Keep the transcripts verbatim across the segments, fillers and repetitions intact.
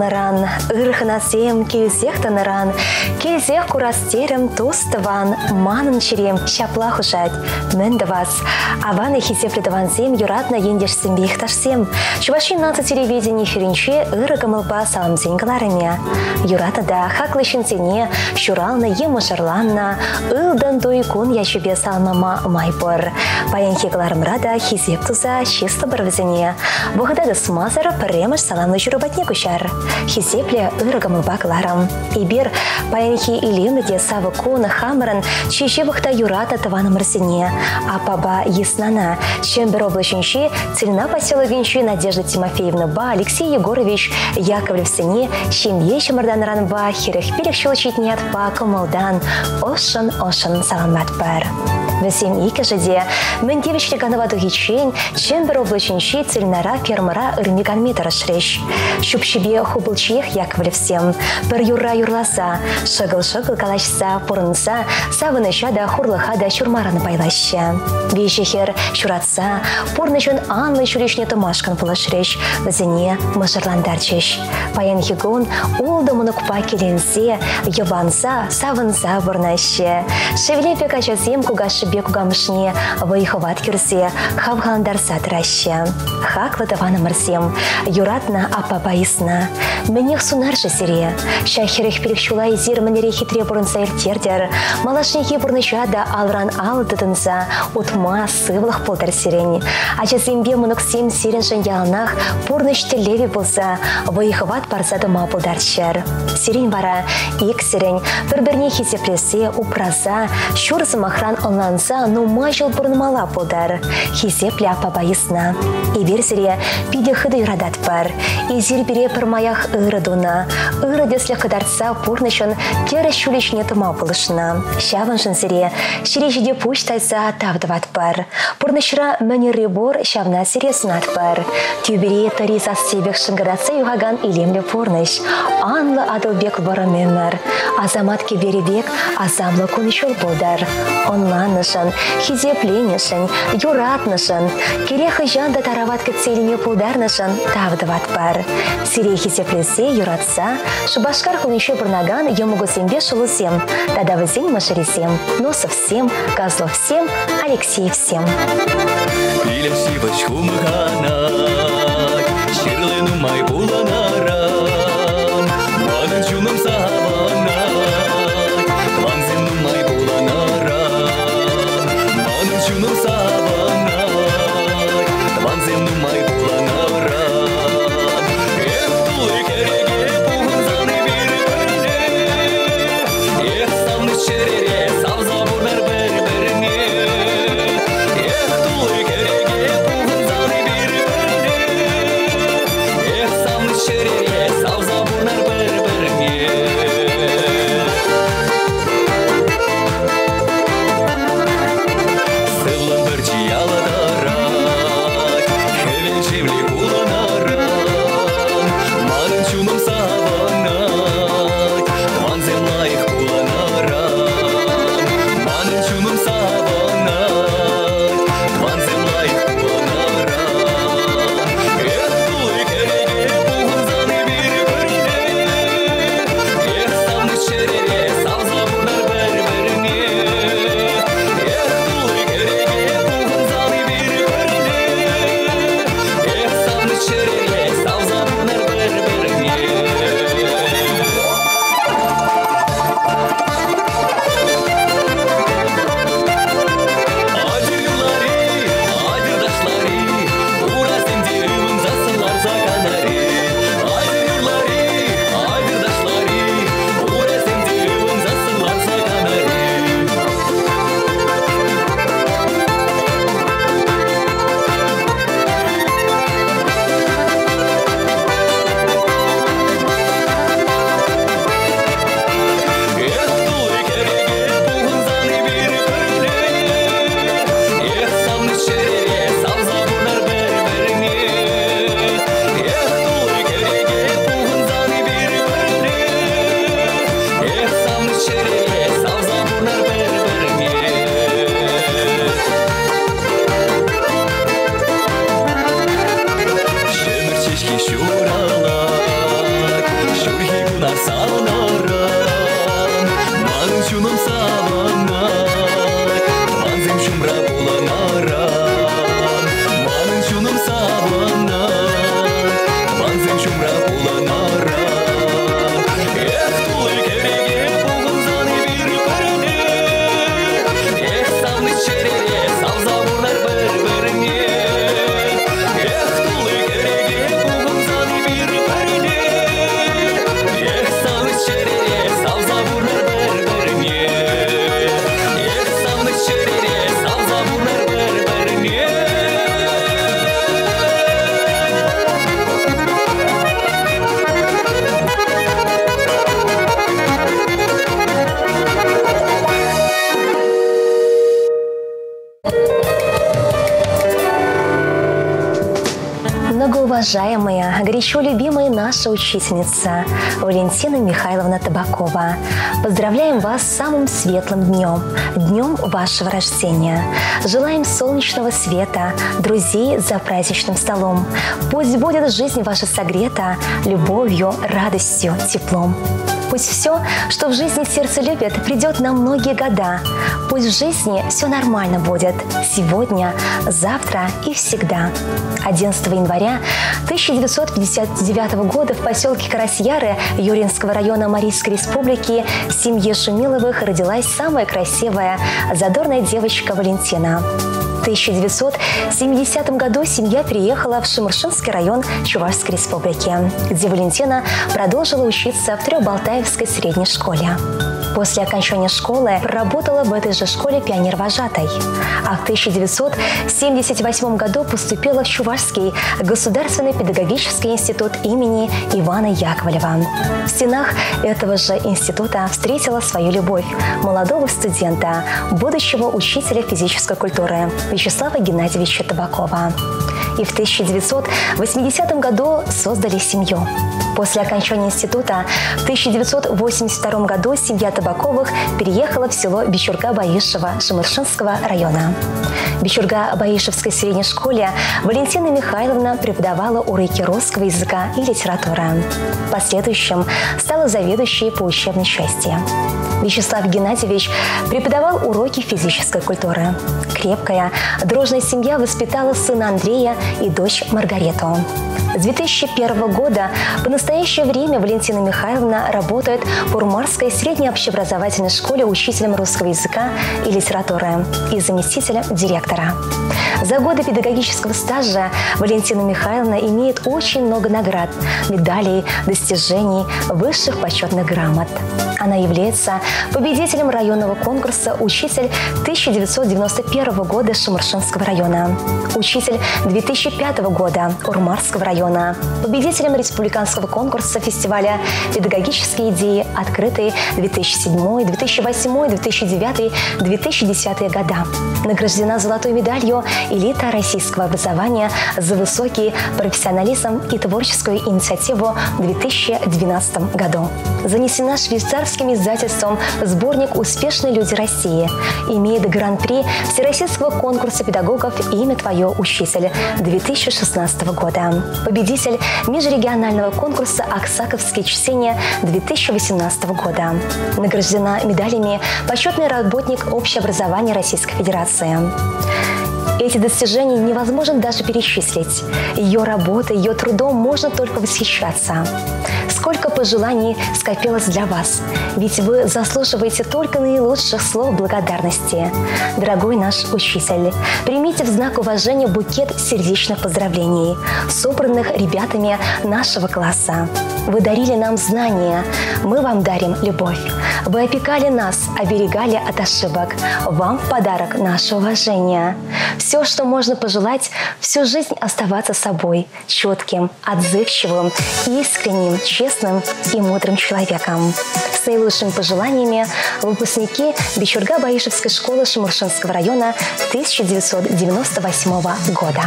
пулныран, ырхынасем келсех тыныран, келсех курастерем тостыван, манын черем шапла хушать, мэнді вас. Аваны хисеплетывансем юратна ендешсем бейхташсем. Чуваши наци телевидение ференче ырыгамылба саламзен каларыме. Юрата да хаклышынсене, шурална емышырланна, ылдан дойкун яшубе салмама майпор. Паянхи каларымрада хисеп туза чисто барвзене. Богдады смазар премыш саламны журубатне кушар. Хисепле ырыгамылба каларым. Ибир паянхи илемде савы кун хамран чеше бахта юрата таваным рсене. А паба яснана, чембер облаченщи, цельна поселовенщи Надежда Тимофеевна ба, Алексей Егорович Яковлев сыне, семье шамарданран ба, хирех пирек щелчитнет па, комалдан, ошын-ошын саламат бар. Весем ике жеде, мендевич реганова дугичень, чембер облаченщи, цельнара фермара ырмиганметр шрещ. Щупщебе хубылчех Яковлев всем, пер юра юрласа, шагыл-шагыл калашса, пурнса, савыныша да хурлыха да чурмараны байлаща. Вещехер шуратса, пурнышын анлы шурешне томашкан пулашрещ, везене мажырландарчеш. Паян хигон улдымыны купа келенсе, ебанса, савынса бурнаще. Шевле пекачасем кугашыбе кугамышне, выйховат кюрсе, хавгандарса траще. Хаклы таваны мырсем, юратна апапа исна. Менех сунаржы сере, шахерех перекчула изир манере хитре бурнса иртердер, малашнехи бурныша да алран алдыдынса, утма сывлых полтар сирень. А часембе мунуксем сиреншен ялнах пурнышты леви болса, выйховат парса дома полдарчар. Сирень бара, ик сирень, бір-бірне хисеплесе, упраза, шурсы махран онланса, ну мажыл бурнмала полдар. Хисепле апаба ясна. И версире пиде хыды юрадат бар. И зир бере пырмаях ырыдуна. Ыры десле кадарца пурнышын кері шулешне тума болышна. Шаваншын сире, ширежиде пуштайса тавдыват бар. Пурнышыра мәнері бор шавна сире сынат бар. Тюбере тариза себек шынгыратса югаган илемле пурныш. Анлы адылбек варыменнар. Азамат кеберебек азамлы кунышыл болдар. Онланышын, хизепленішін, юратнышын. Керехы жанда тарават кітселіне пулдарнышын тавдыват бар. Сире хизеплесе юратса, шыбашкар кунышыл бұрнаган емугусембе шылысем. Тадавызен машыресем, Носовсем, Козловсем, Алексеевсем. Илем сивач хумыганай, шерлыну май буланарам, мадын чуным саванай, ванзину май буланарам, мадын чуным саванай, ванзину май буланарам. Эх, тулы кереге пухынзаны бир біріне, эх, савны черере савза бурнар бір-біріне. Эх, тулы кереге пухынзаны бир біріне, эх, савны черере савза бурнар бір-біріне. Сылын бір чияладарай, хевен жевле куланарам, мадын чуным саванай, ванзем лайық куланарам, мадын чуным саванай, ванзем лайық куланарам. Эх, тулы кереге пухынзаны бир біріне, эх, савны черере савза бурнар бір-біріне. Эх, тулы кереге пухынзаны бир біріне, эх, савны черере савза бурнар бір-біріне. Уважаемая, горячо любимая наша учительница Валентина Михайловна Табакова, поздравляем вас с самым светлым днем, днем вашего рождения. Желаем солнечного света, друзей за праздничным столом. Пусть будет жизнь ваша согрета любовью, радостью, теплом. Пусть все, что в жизни сердце любит, придет на многие года. Пусть в жизни все нормально будет сегодня, завтра и всегда. одиннадцатого января тысяча девятьсот пятьдесят девятого года в поселке Карасьяры Юрьинского района Марийской республики в семье Шумиловых родилась самая красивая, задорная девочка Валентина. В тысяча девятьсот семидесятом году семья переехала в Шимыршинский район Чувашской республики, где Валентина продолжила учиться в Трехбалтаевской средней школе. После окончания школы проработала в этой же школе пионер-вожатой, а в тысяча девятьсот семьдесят восьмом году поступила в Чувашский государственный педагогический институт имени Ивана Яковлева. В стенах этого же института встретила свою любовь – молодого студента, будущего учителя физической культуры Вячеслава Геннадьевича Табакова. И в тысяча девятьсот восьмидесятом году создали семью. После окончания института в тысяча девятьсот восемьдесят втором году семья Табаковых переехала в село Бичурга-Баишево Шимыршинского района. В Бичурга-Баишевской средней школе Валентина Михайловна преподавала уроки русского языка и литературы. В последующем стала заведующей по учебной части. Вячеслав Геннадьевич преподавал уроки физической культуры. Крепкая, дружная семья воспитала сына Андрея и дочь Маргарету. С две тысячи первого года по настоящее время Валентина Михайловна работает в Урмарской средней общеобразовательной школе учителем русского языка и литературы и заместителем директора. За годы педагогического стажа Валентина Михайловна имеет очень много наград, медалей, достижений, высших почетных грамот. Она является победителем районного конкурса «Учитель» тысяча девятьсот девяносто первого года Шимыршинского района, «Учитель» две тысячи пятого года Урмарского района, победителем республиканского конкурса фестиваля «Педагогические идеи. Открытые» две тысячи седьмой, две тысячи восьмой, две тысячи девятый, две тысячи десятый года. Награждена золотой медалью «Элита российского образования» за высокий профессионализм и творческую инициативу в две тысячи двенадцатом году. Занесена швейцарским издательством в сборник «Успешные люди России». Имеет гран-при Всероссийского конкурса педагогов «Имя твое, учитель» две тысячи шестнадцатого года. Победитель межрегионального конкурса «Аксаковские чтения» две тысячи восемнадцатого года. Награждена медалями «Почетный работник общеобразования Российской Федерации». Эти достижения невозможно даже перечислить. Ее работой, ее трудом можно только восхищаться. Сколько пожеланий скопилось для вас, ведь вы заслуживаете только наилучших слов благодарности. Дорогой наш учитель, примите в знак уважения букет сердечных поздравлений, собранных ребятами нашего класса. Вы дарили нам знания, мы вам дарим любовь. Вы опекали нас, оберегали от ошибок. Вам в подарок наше уважение. Все, что можно пожелать, всю жизнь оставаться собой, четким, отзывчивым, искренним, честным и мудрым человеком. С наилучшими пожеланиями выпускники Бичурга-Баишевской школы Шимыршинского района тысяча девятьсот девяносто восьмого года.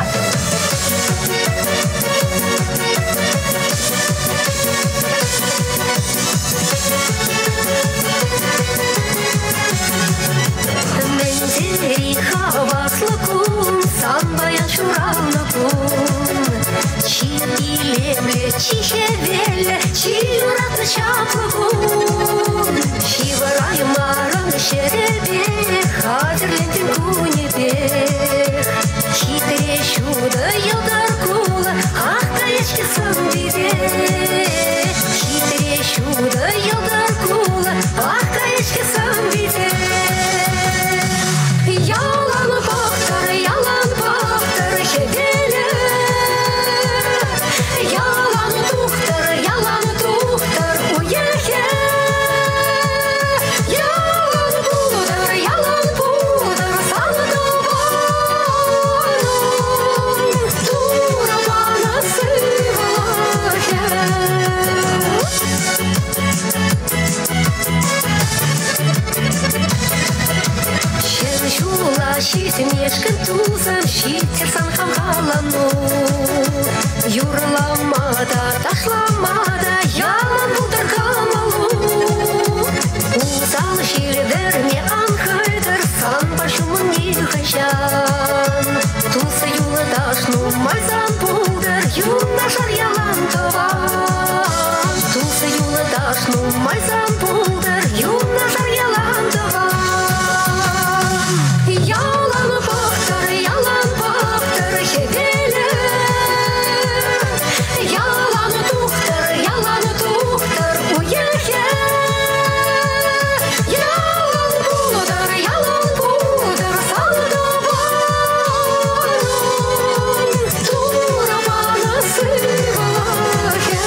Çişevelle, çiğuratlı çaplıgun Şivarayım aranı şerebi, hatırlendim kunebe Çitere şuda yılдар kula, hakka yaşkısın bide Çitere şuda yılдар kula, hakka yaşkısın bide Yalan baktar, yalan baktar şebele Yalan тухтар, yalan тухтар, уехе Yalan пудар, yalan пудар, сандованым Дура бана сывахе Şerşula şitim yeşkin tuzam, şitir san ham halanu Юрламада, ташламада, ялан булдыр камалу. Узал шилдерне анхайдер, сан башумын нихайшан. Тусы юлы дашну майзан булдыр, юнашар ялан тован. Тусы юлы дашну майзан булдыр, юнашар ялан тован. Ялан бахтар, ялан бахтар, хевеле. Ялан тухтар, ялан тухтар, уехе. Ялан будар, ялан будар, салдаван. Турабана сывахе.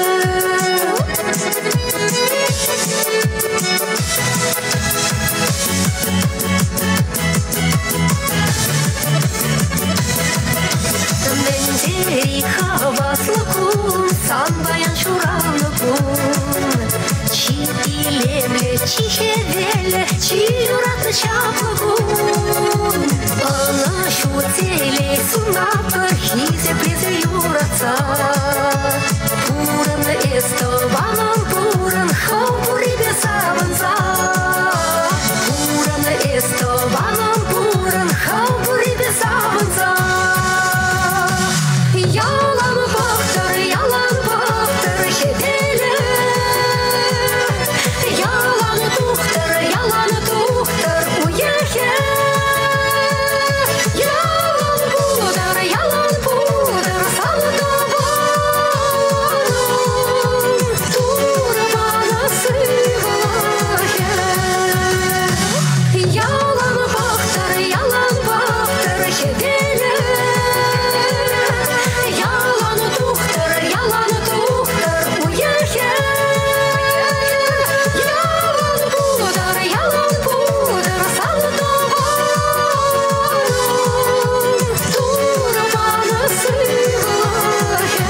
Мендери хаваслыкун, санбаян шуравлыкун. Чи илемле, чи хевеле, чи юратны чаплыгун. Ана шу теле сунапы, хизе плезе юратса. Пурын эстованын пурын, хау пури бесавынса. Пурын эстованын пурын, хау пури бесавынса. Ялан бахтар, ялан бахтар, хевеле. Ялан тухтар, ялан тухтар, уехе. Ялан будар, ялан будар, салдаван. Турбана сывахе. Ялан бахтар, ялан бахтар, хевеле. Ялан тухтар, ялан тухтар, уехе. Ялан будар, ялан будар, салдаван. Турбана сывахе.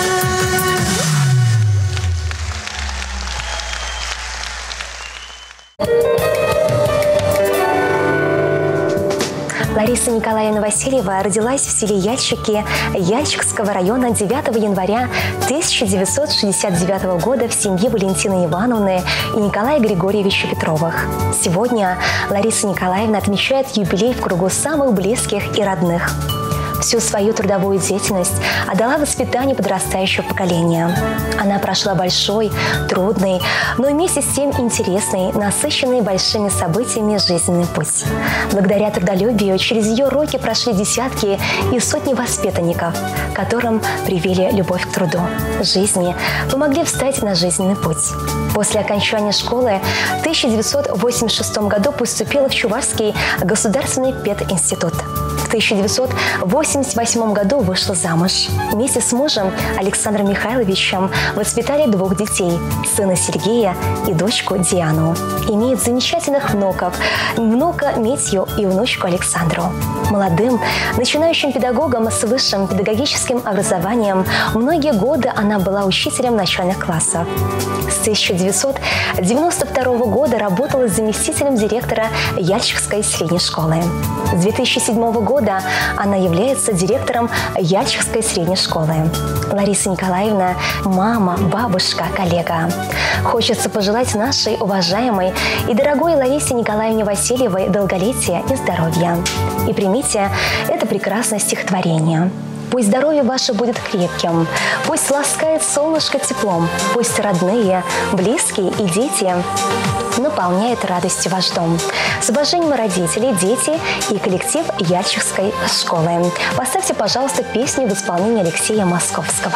Лариса Николаевна Васильева родилась в селе Яльщики Яльчикского района девятого января тысяча девятьсот шестьдесят девятого года в семье Валентины Ивановны и Николая Григорьевича Петровых. Сегодня Лариса Николаевна отмечает юбилей в кругу самых близких и родных. Всю свою трудовую деятельность отдала воспитанию подрастающего поколения. Она прошла большой, трудный, но вместе с тем интересный, насыщенный большими событиями жизненный путь. Благодаря трудолюбию через ее руки прошли десятки и сотни воспитанников, которым привили любовь к труду, жизни, помогли встать на жизненный путь. После окончания школы в тысяча девятьсот восемьдесят шестом году поступила в Чувашский государственный пединститут. В тысяча девятьсот восемьдесят восьмом году вышла замуж. Вместе с мужем Александром Михайловичем воспитали двух детей – сына Сергея и дочку Диану. Имеет замечательных внуков – внука Митью и внучку Александру. Молодым, начинающим педагогом с высшим педагогическим образованием многие годы она была учителем начальных классов. С тысяча девятьсот девяносто второго года работала заместителем директора Яльчикской средней школы. С две тысячи седьмого года она является директором Яльчикской средней школы. Лариса Николаевна – мама, бабушка, коллега. Хочется пожелать нашей уважаемой и дорогой Ларисе Николаевне Васильевой долголетия и здоровья. И примите это прекрасное стихотворение. Пусть здоровье ваше будет крепким, пусть ласкает солнышко теплом, пусть родные, близкие и дети наполняют радостью ваш дом. С уважением родители, дети и коллектив Яльчикской школы. Поставьте, пожалуйста, песню в исполнении Алексея Московского.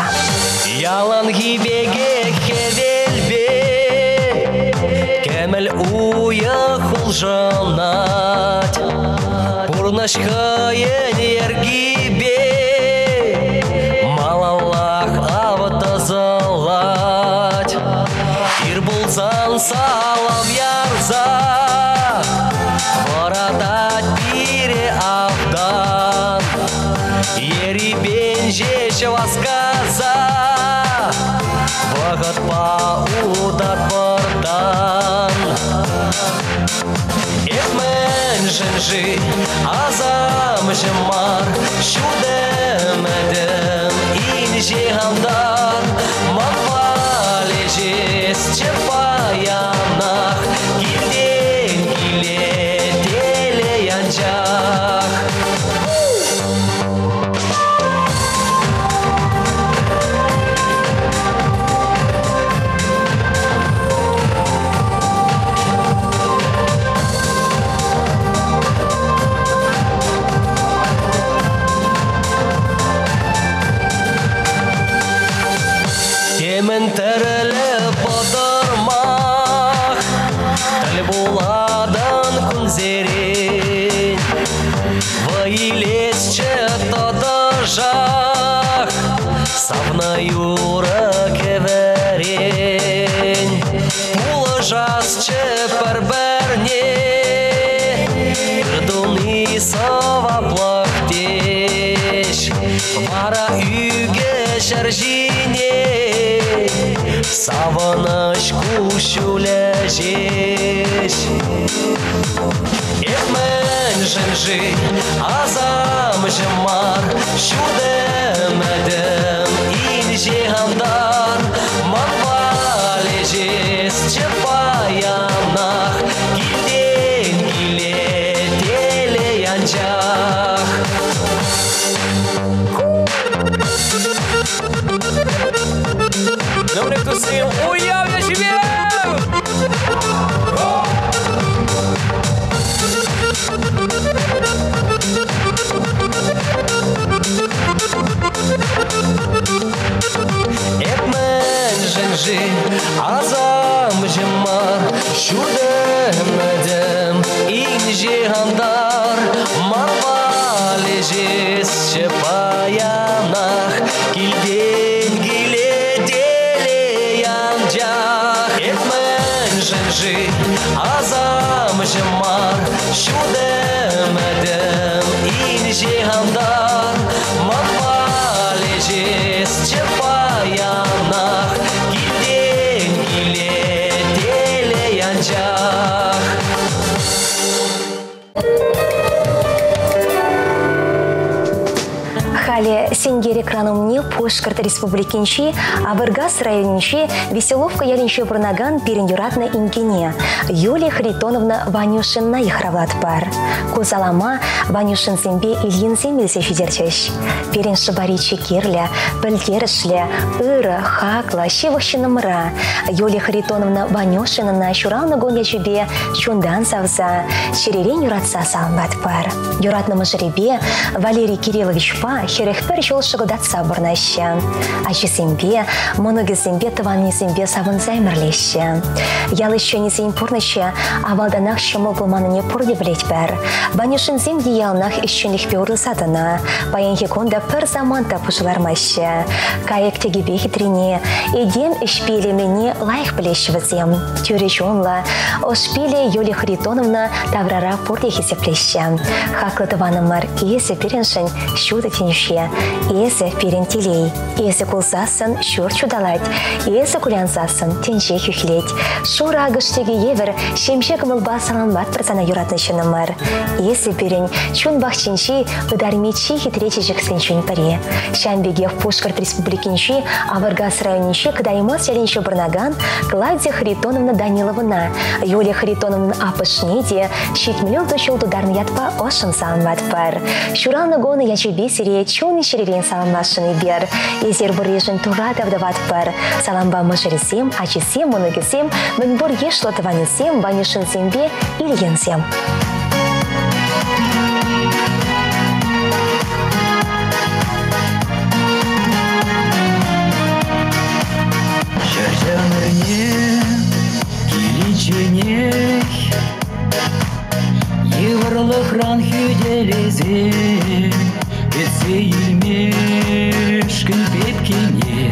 Яланги беге хевельбе, кемель уехал жанать, пурнашка енергибе, малаллах аватазалать, ирбулзан салам ярза, воратать пире авдан, ерибен жече васказа, вагат паудар бардан. Этмен женжи, азам жемар, шудемедем, инжи жас чепер берне, Рдуны сова плактеш, Вара үйге шаржине, Савыныш кушулежеш. Ekmen jenji azam jemar Şudem edem ince hamdar Manvalejes çepayanah Gilden gile tele yancak Добре, хто сим уявля живе! Ekmen jenji azam jemar Şudem edem ince hamdar Manvalejes çepayanah Gilden gile tele yancak Ekmen jenji azam jemar Şudem edem ince hamdar Manvalejes çepayanah Gilden gile tele yancak Хали сенгер экранумне Пушкарт республикинчи, Авыргас районинчи Веселовка ялинчи Бурнаган перен юратна ингене. Юлия Харитоновна Ванюшинна ихравлат пар. Кузалама Ванюшин зембе Ильин земельсе фидерчеш. Перен шабаричи кирля, пельгершле, ыра, хакла, щевощинамра. Юлия Харитоновна Ванюшинна шурална гонья чубе чундан савза. Черерен юратса салмбат пар. Юратному жеребе Валерий Кириллович Па херехпер жол шыгылдатса бурнаща. Ачы зембе, много зембе тыванни зембе савын займырлеща. Ял еще не зейм пурнаща, а валданах шымыл булманыне пурде білет бәр. Ванюшин зем диялнах ищенлих пеурлы садына. Паян хеконда пір заманта пушылармаща. Каек тегебе хитрине, едем ішпеле мене лайық білеші зем. Тюре жонла, ошпеле Юлия Харитоновна таврара пурде хесеплеща. Хаклы тыванымар есе переншін шуды тенюше, есе перен телей. Есе кулсасын шур чудалать, есе кулянсасын тенже хюхлеть. Шура агыштеге евер шемшек мылба саламбат працана юратнышынымар. Есе перен чун бахчинчи удармичи хитречи жексенчун паре. Шанбеге в Пушкарт республикинчи, Авыргас районинчи кадаймас ялинчи Бурнаган Клавдия Харитоновна Даниловна. Юлия Харитоновна апышнеде щитмелел дочел дударны ятпа ошын саламбат пар. Шуралны гоны ячебе сире чуны шеререн саламлашыны бер. Езер бурежын турада вдават пар. Саламба мышересем, ачесем, моногесем, мэнбор ешло таванесем, Ванюшин зембе Ильенсем. Еврлыхран хюделезе, Петсейлмешкін петкене.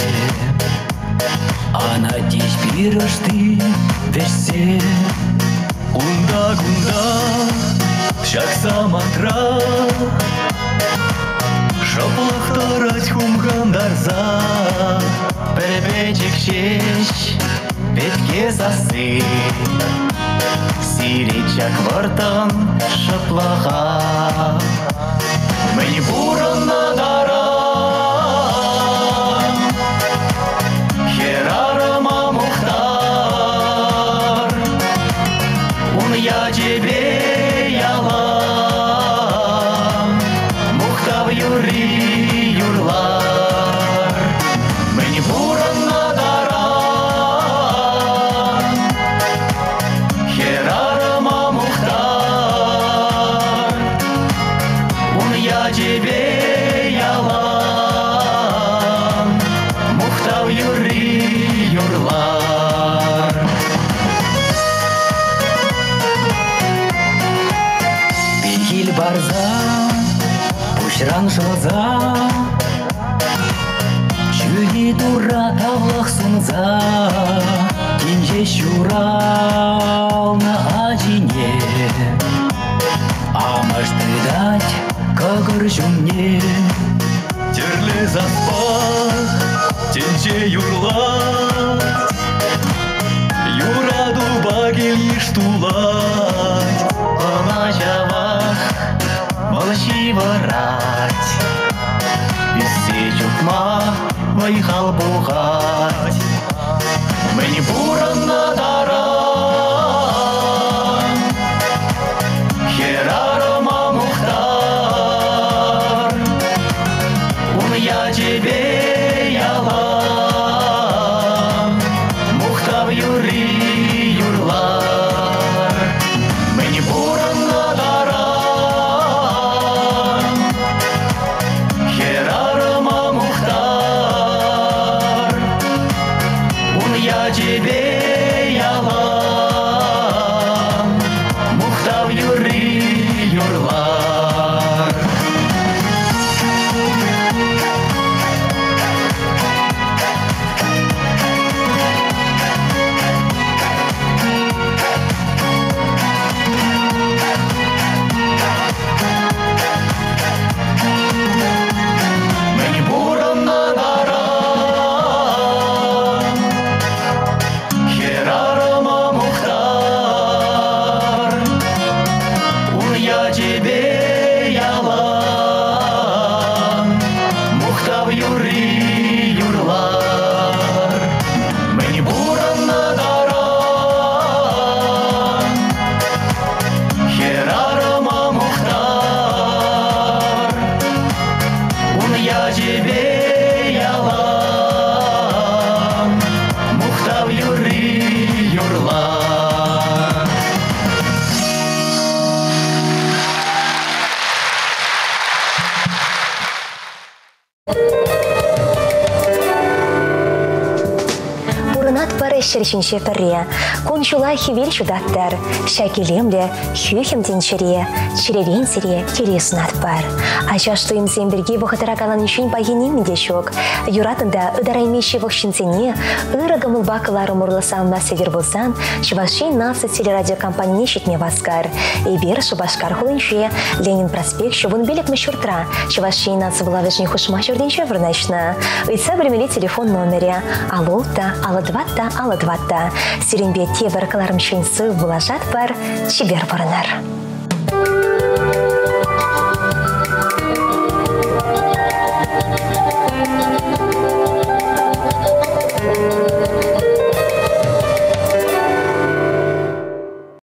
Ана теш пирышты вешсе, Унда-гунда шакса матра, Шаплақтарать хумгандарза, Пәрбәчек шеш, петке сасы. Сиречак вартан шаплаға, Мәне бұрынна дара, Херарыма мұхтар, Уны ячебе ялам, Мұхтав юри юрлар, Мәне бұрынна дара, Херарыма мұхтар, Уны ячебе ялам, Мұхтав юри юрлар. Бейхил барза, пушран жолза, Чүги тура тавлақ сунза, Кенже шура жүмне терлі заспақ тенче юрлат юраду багел иштулать ана жавах молчи ворать весе чукма вайхал бугать мені буранна дара херарама мухтар ун я тебе ялам мухтав юри юрлар мені буранна дара херарама мухтар ун я тебе ялам мухтав юри юрлар мені буранна дара херарама мухтар ун я тебе ялам мухтав юри юрлар мені буранна дара херарама мухтар ун я тебе ялам мухтав юри юрлар. Урынат пары шершинше пірре, кончула хивел шудаттар, шакелемле хюхемден шире, чиревен сире келе сунат пар. Ача что им земберге бұқытыра калан үшін байгенен менде шок. Юратында ыдараймеші вұқшынсене, ыры гамылбақылары мұрлысамна седер болсан, Шыбашин насы телерадиокомпанияне шетме васкар. Эбер Шыбашкар хулынше, Ленин проспект шыбын белек мешуртра, Шыбашин насы была вежне хушма жүрденше вырнашна. Ыйца білмелі телефон номере, алло-та, алла-два-та, алла-два-та. Сиренбе те баркаларым шынсы булажат бар, чибер барынар. Thank you.